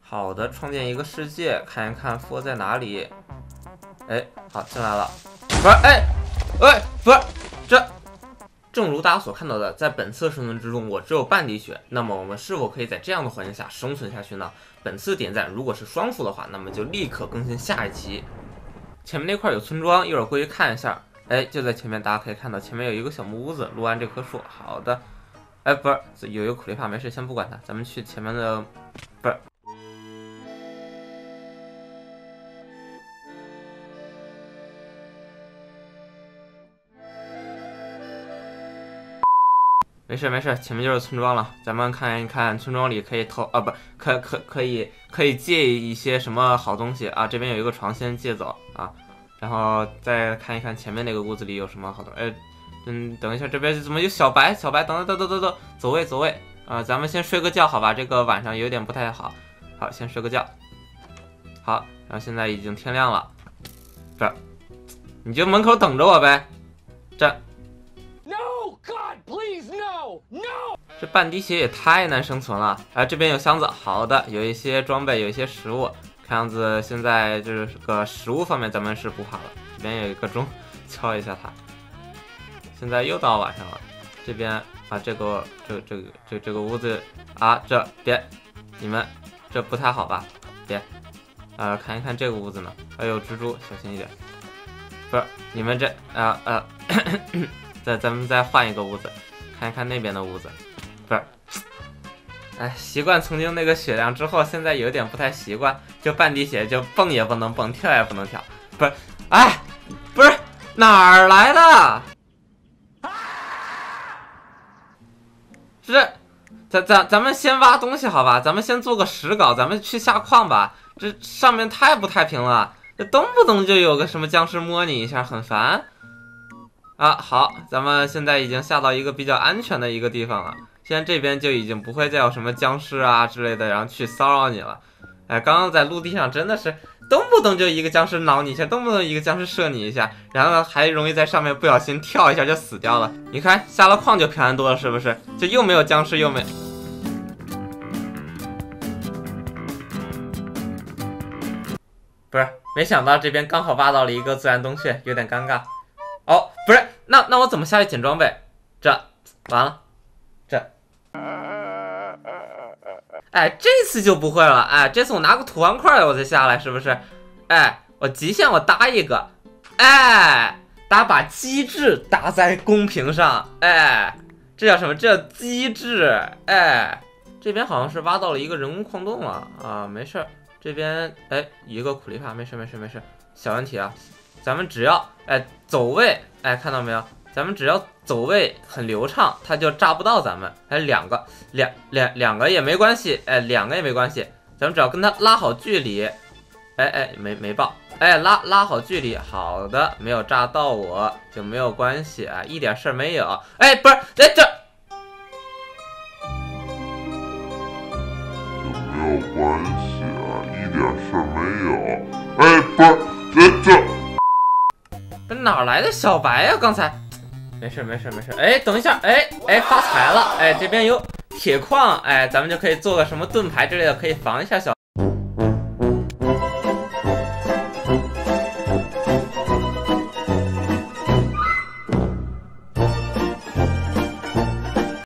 好的，创建一个世界，看一看复活在哪里。哎，好，进来了。不是，不是，这。正如大家所看到的，在本次生存之中，我只有半滴血。那么我们是否可以在这样的环境下生存下去呢？本次点赞如果是双负的话，那么就立刻更新下一期。前面那块有村庄，一会儿过去看一下。哎，就在前面，大家可以看到前面有一个小木屋子，录完这棵树。好的，哎，不是，有一个苦力怕，没事，先不管它，咱们去前面的，不是。没事，前面就是村庄了，咱们看一看村庄里可以偷啊，不，可以借一些什么好东西啊？这边有一个床，先借走啊，然后再看一看前面那个屋子里有什么好东西。等一下，这边怎么有小白？等，走位啊！咱们先睡个觉，好吧？这个晚上有点不太好，好，先睡个觉。好，然后现在已经天亮了，这，你就门口等着我呗，这。这半滴血也太难生存了啊！这边有箱子，好的，有一些装备，有一些食物。看样子现在这个食物方面咱们是不怕了。这边有一个钟，敲一下它。现在又到晚上了，这边啊，这个屋子啊，这别，你们这不太好吧？别，看一看这个屋子呢，还有蜘蛛，小心一点。不是，你们这咱们再换一个屋子，看一看那边的屋子。不是，哎，习惯曾经那个血量之后，现在有点不太习惯，就半滴血就蹦也不能蹦，跳也不能跳。不是，哎，不是哪儿来的？是，咱们先挖东西好吧？咱们先做个石镐，咱们去下矿吧。这上面太不太平了，这动不动就有个什么僵尸摸你一下，很烦。啊，好，咱们现在已经下到一个比较安全的一个地方了。现在这边就已经不会再有什么僵尸啊之类的，然后去骚扰你了。哎，刚刚在陆地上真的是动不动就一个僵尸挠你一下，动不动一个僵尸射你一下，然后还容易在上面不小心跳一下就死掉了。你看下了矿就平安多了，是不是？就又没有僵尸，又没……不是，没想到这边刚好挖到了一个自然洞穴，有点尴尬。哦，不是，那我怎么下去捡装备？这完了，这。哎，这次就不会了。哎，这次我拿个土方块我再下来，是不是？哎，我极限我搭一个，哎，把机制搭在公屏上，哎，这叫什么？这叫机制。哎，这边好像是挖到了一个人工矿洞了啊，没事。这边哎，一个苦力怕，没事，小问题啊。咱们只要走位，哎，看到没有？咱们只要走位很流畅，它就炸不到咱们。还两个也没关系，哎，两个也没关系。咱们只要跟它拉好距离，哎，没爆，哎，拉好距离，好的，没有炸到我就没有关系啊，一点事儿没有。哎，不是，哎这没有关系啊，一点事儿没有。哎，不是， 这哪来的小白呀？刚才没事。哎，等一下，哎，发财了！哎，这边有铁矿，哎，咱们就可以做个什么盾牌之类的，可以防一下小。